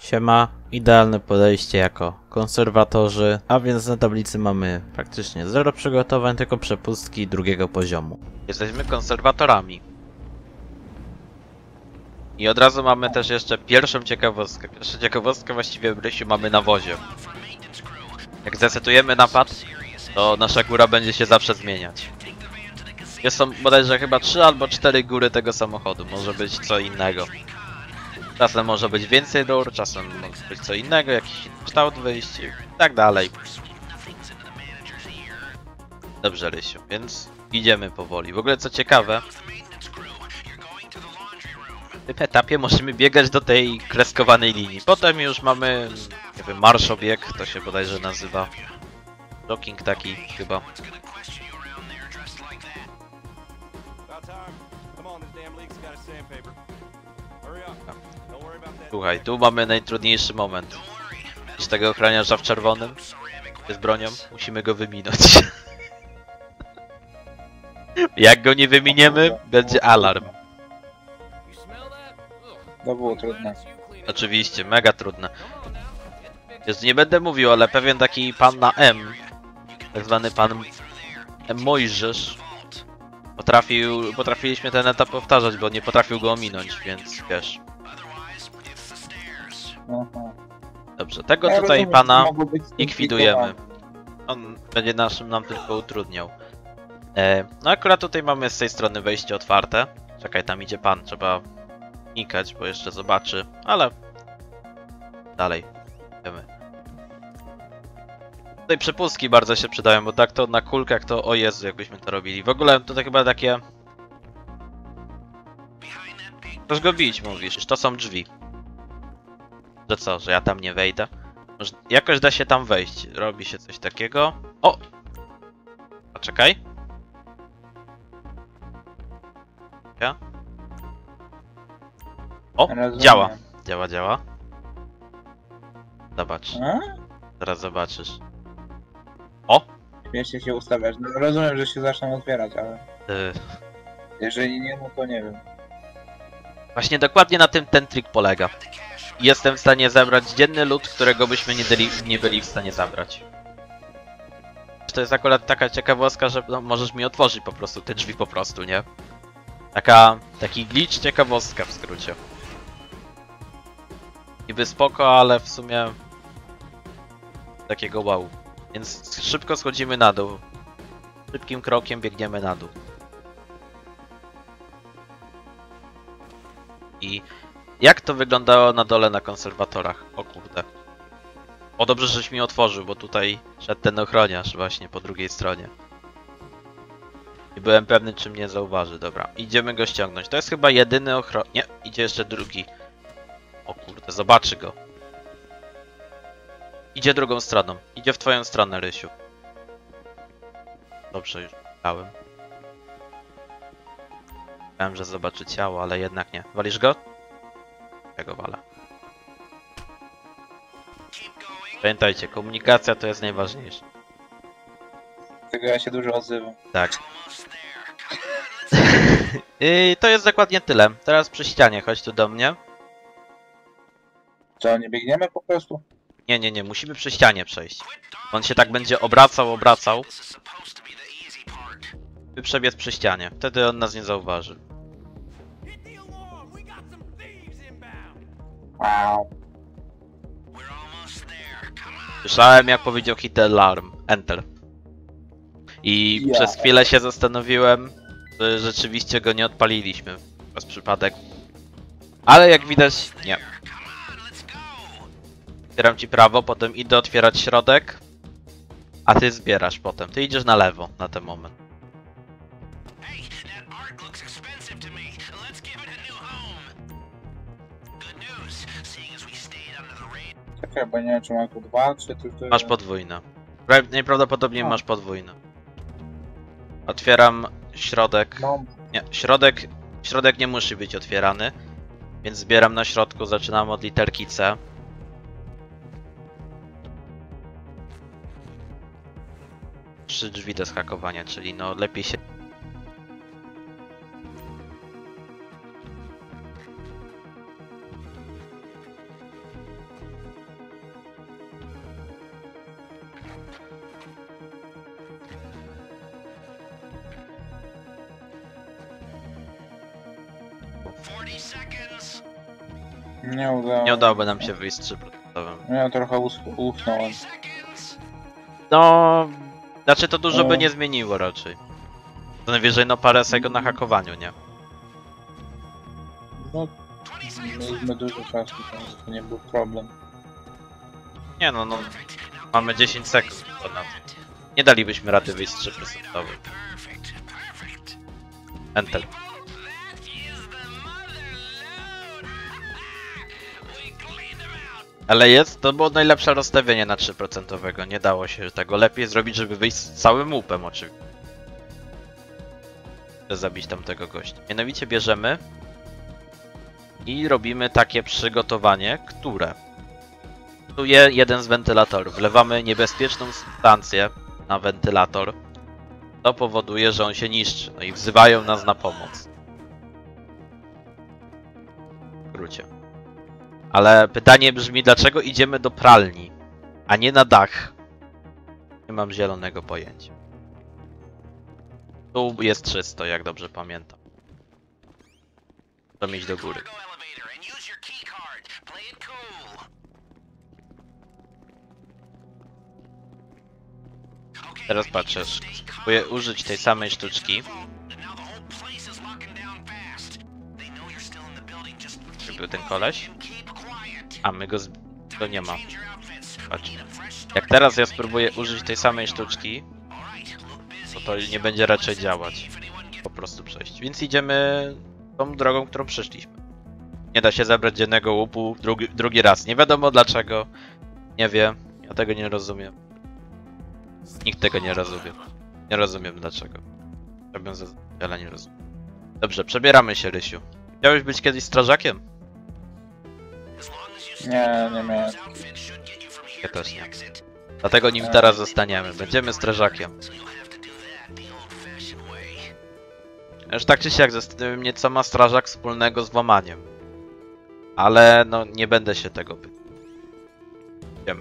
Siema, idealne podejście jako konserwatorzy, a więc na tablicy mamy praktycznie 0 przygotowań, tylko przepustki drugiego poziomu. Jesteśmy konserwatorami. I od razu mamy też jeszcze pierwszą ciekawostkę. Pierwszą ciekawostkę właściwie w Rysiu mamy na wozie. Jak zresetujemy napad, to nasza góra będzie się zawsze zmieniać. Są bodajże chyba 3 albo 4 góry tego samochodu, może być co innego. Czasem może być więcej rur, czasem może być co innego, jakiś inny kształt wyjść i tak dalej. Dobrze, Rysiu, więc idziemy powoli. W ogóle co ciekawe, w tym etapie możemy biegać do tej kreskowanej linii. Potem już mamy, nie wiem, marszobieg, to się bodajże nazywa. Jogging taki chyba. Słuchaj, tu mamy najtrudniejszy moment. Z tego ochroniarza w czerwonym, z bronią, musimy go wyminąć. Jak go nie wyminiemy, będzie alarm. To było trudne. Oczywiście, mega trudne. Jeszcze nie będę mówił, ale pewien taki pan na M, tak zwany pan M. Mojżesz, potrafiliśmy ten etap powtarzać, bo nie potrafił go ominąć, więc wiesz. Aha. Dobrze, tego Ja tutaj rozumiem, pana mogło być likwidujemy. On będzie nam tylko utrudniał. No akurat tutaj mamy z tej strony wejście otwarte. Czekaj, tam idzie pan, trzeba unikać, bo jeszcze zobaczy, ale dalej idziemy. Tutaj przepustki bardzo się przydają, bo tak to na kulkach to o Jezu, jakbyśmy to robili. W ogóle to chyba takie... Chcesz go bić, mówisz, to są drzwi. Że co, że ja tam nie wejdę? Może jakoś da się tam wejść. Robi się coś takiego. O! A czekaj. Ja? O! Rozumiem. Działa. Działa. Zobacz. A? Zaraz zobaczysz. O! Śmiesznie się ustawiać. No, rozumiem, że się zaczną otwierać, ale Yy. jeżeli nie, no to nie wiem. Właśnie dokładnie na tym ten trik polega. Jestem w stanie zebrać dzienny lód, którego byśmy nie byli w stanie zabrać. To jest akurat taka ciekawostka, że no, możesz mi otworzyć po prostu te drzwi po prostu, nie? Taki glitch, ciekawostka w skrócie. Niby spoko, ale w sumie takiego wow. Więc szybko schodzimy na dół. Szybkim krokiem biegniemy na dół. I jak to wyglądało na dole na konserwatorach? O kurde. O dobrze, żeś mi otworzył, bo tutaj szedł ten ochroniarz właśnie po drugiej stronie. Nie byłem pewny, czy mnie zauważy. Dobra, idziemy go ściągnąć. To jest chyba jedyny ochroniarz. Nie, idzie jeszcze drugi. O kurde, zobaczy go. Idzie drugą stroną. Idzie w twoją stronę, Rysiu. Dobrze, już dałem. Myślałem, że zobaczy ciało, ale jednak nie. Walisz go? Ja go walę. Pamiętajcie, komunikacja to jest najważniejsze. Tego ja się dużo odzywam. Tak. I to jest dokładnie tyle. Teraz przy ścianie, chodź tu do mnie. Co, nie biegniemy po prostu? Nie, musimy przy ścianie przejść. On się tak będzie obracał. By przebiec przy ścianie. Wtedy on nas nie zauważy. Wow. Słyszałem, jak powiedział hit alarm. Enter. I przez chwilę się zastanowiłem, że rzeczywiście go nie odpaliliśmy. Przez przypadek. Ale jak widać, nie. Otwieram ci prawo, potem idę otwierać środek. A ty zbierasz potem. Ty idziesz na lewo na ten moment. Czekaj, bo nie wiem, czy mam tu 2, czy tu... Masz podwójne. Najprawdopodobniej masz podwójne. Otwieram środek. No, Nie, środek nie musi być otwierany. Więc zbieram na środku, zaczynam od literki C. Trzy drzwi do zhakowania, czyli no lepiej się... Nie udałoby nam się wyjść z 3%. Ja trochę usnąłem. No... Znaczy to dużo by nie zmieniło raczej. To najwyżej no parę sekund na hakowaniu, nie? No, mieliśmy dużo czasu, więc to nie był problem. Nie no, mamy 10 sekund ponad. Nie dalibyśmy rady wyjść z 3%. Enter. Ale to było najlepsze rozstawienie na 3%. Nie dało się tego lepiej zrobić, żeby wyjść z całym łupem oczywiście. Zabić tamtego gościa. Mianowicie bierzemy i robimy takie przygotowanie, które jeden z wentylatorów. Wlewamy niebezpieczną substancję na wentylator. To powoduje, że on się niszczy. No i wzywają nas na pomoc. W skrócie. Ale pytanie brzmi, dlaczego idziemy do pralni, a nie na dach? Nie mam zielonego pojęcia. Tu jest czysto, jak dobrze pamiętam. Chcę iść do góry. Teraz patrzę, spróbuję użyć tej samej sztuczki. Czy był ten koleś? A my go to nie ma. Patrz. Jak teraz ja spróbuję użyć tej samej sztuczki, to nie będzie raczej działać. Po prostu przejść. Więc idziemy tą drogą, którą przeszliśmy. Nie da się zabrać dziennego łupu drugi raz. Nie wiadomo dlaczego. Nie wiem. Ja tego nie rozumiem. Nikt tego nie rozumie. Nie rozumiem dlaczego. Robię ale nie rozumiem. Dobrze, przebieramy się, Rysiu. Chciałeś być kiedyś strażakiem? Nie miałem. Ja też nie. Dlatego nim teraz zostaniemy. Będziemy strażakiem. Już tak czy siak zastanawiam mnie, co ma strażak wspólnego z włamaniem. Ale no, nie będę się tego pytał. Idziemy.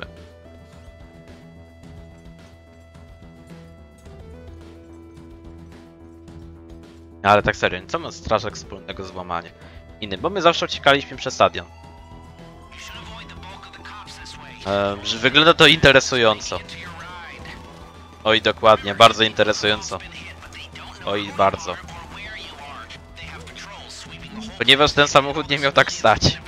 Ale tak serio, co ma strażak wspólnego z włamaniem? Bo my zawsze uciekaliśmy przez stadion. Wygląda to interesująco. Oj, dokładnie, bardzo interesująco. Oj, bardzo. Ponieważ ten samochód nie miał tak stać.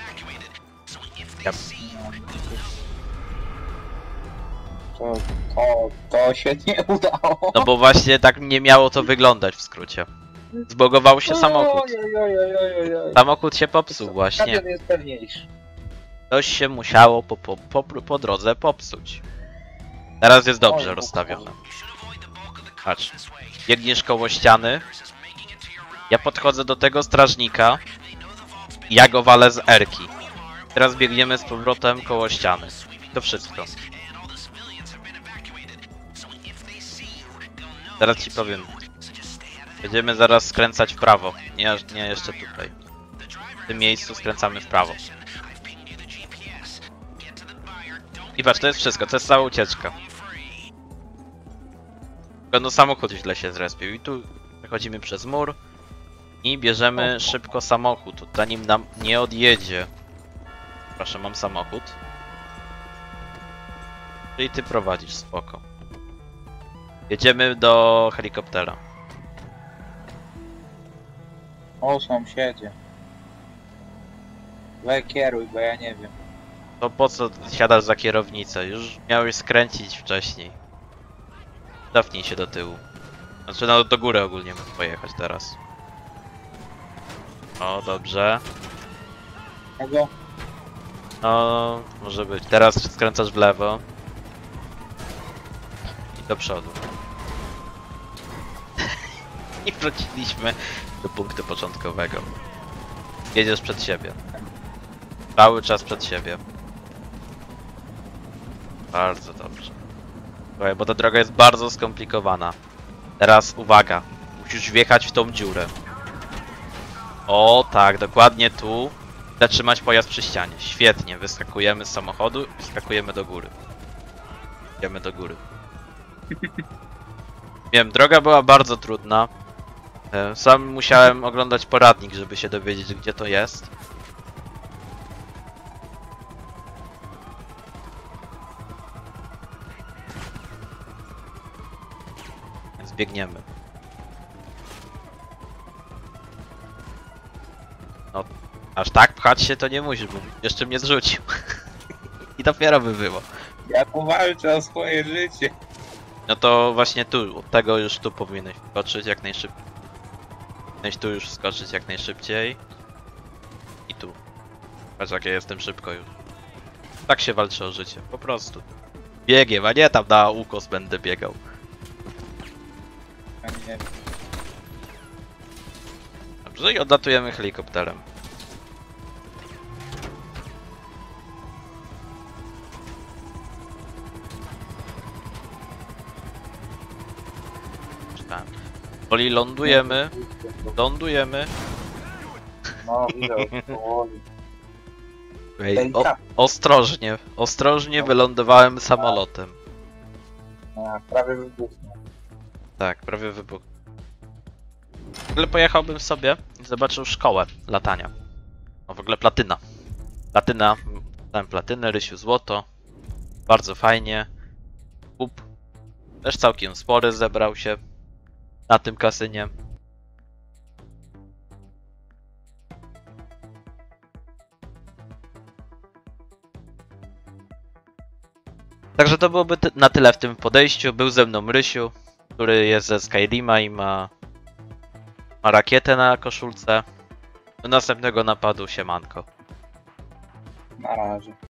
To się nie udało. No bo właśnie tak nie miało to wyglądać w skrócie. Zbogował się samochód. Samochód się popsuł właśnie. Stadion jest pewniejszy. Coś się musiało po drodze popsuć. Teraz jest dobrze rozstawione. Patrz. Biegniesz koło ściany. Ja podchodzę do tego strażnika. I ja go walę z erki. Teraz biegniemy z powrotem koło ściany. To wszystko. Teraz ci powiem. Będziemy zaraz skręcać w prawo. Nie jeszcze tutaj. W tym miejscu skręcamy w prawo. I patrz, to jest wszystko, to jest cała ucieczka. Tylko no samochód źle się zrespił i tu przechodzimy przez mur i bierzemy szybko samochód, zanim nam nie odjedzie. Proszę, mam samochód. Czyli ty prowadzisz, spoko. Jedziemy do helikoptera. O, sąsiedzie. We kieruj, bo ja nie wiem. To po co siadasz za kierownicę? Już miałeś skręcić wcześniej. Cofnij się do tyłu. Znaczy no do góry ogólnie mógł pojechać teraz. O, dobrze. Kogo? No, może być. Teraz skręcasz w lewo. I do przodu. I wróciliśmy do punktu początkowego. Jedziesz przed siebie. Cały czas przed siebie. Bardzo dobrze. Słuchaj, bo ta droga jest bardzo skomplikowana. Teraz uwaga. Musisz wjechać w tą dziurę. O tak, dokładnie tu. Zatrzymać pojazd przy ścianie. Świetnie, wyskakujemy z samochodu i skakujemy do góry. Idziemy do góry. Wiem, droga była bardzo trudna. Sam musiałem oglądać poradnik, żeby się dowiedzieć, gdzie to jest. Więc biegniemy. No, aż tak pchać się to nie musisz, bo jeszcze mnie zrzucił. I dopiero by było. Ja tu walczę o swoje życie. No to właśnie tu, od tego już tu powinieneś skoczyć jak najszybciej. Powinieneś tu już skoczyć jak najszybciej. I tu. Patrz jak ja jestem szybko już. Tak się walczy o życie, po prostu. Biegiem, a nie tam na ukos będę biegał. Ja nie wiem. Dobrze, i odlatujemy helikopterem. Tak. Powoli lądujemy. Lądujemy. No, widzę, powoli. Ej, Delikatnie. ostrożnie, ostrożnie wylądowałem samolotem. A, prawie wybuchnął. Tak, prawie wybuch. W ogóle pojechałbym sobie i zobaczył szkołę latania. No w ogóle platyna. Platyna, dałem platynę, Rysiu złoto. Bardzo fajnie. Kup też całkiem spory zebrał się na tym kasynie. Także to byłoby na tyle w tym podejściu. Był ze mną Rysiu, który jest ze Skyrima i ma rakietę na koszulce. Do następnego napadu, siemanko. Na razie.